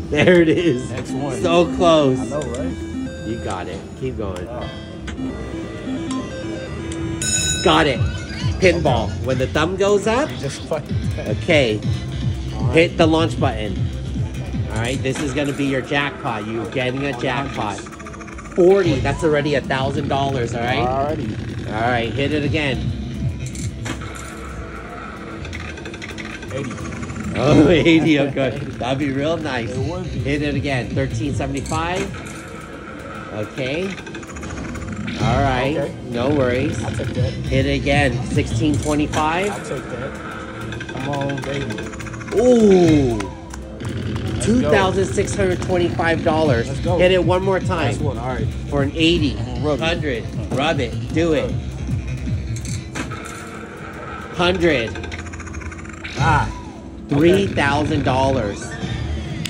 There it is. Next one. So close. I know, right? You got it. Keep going. Got it. Pinball. When the thumb goes up, You just like that. okay. All right. Hit the launch button. All right, this is gonna be your jackpot. You're getting a jackpot. 40. That's already $1,000. All right. Alrighty. All right. Hit it again. 80. Oh, 80. Okay. That'd be real nice. It would be. Hit it again. 1375. Okay. All right. Okay. No worries. I'll take that. Hit it again. 1625. I'll take that. Come on, baby. Ooh. Let's go. $2,625. Let's go. Hit it one more time. Last one. All right. For an 80. Rub it. 100. Rub it. Do it. 100. Ah. $3,000.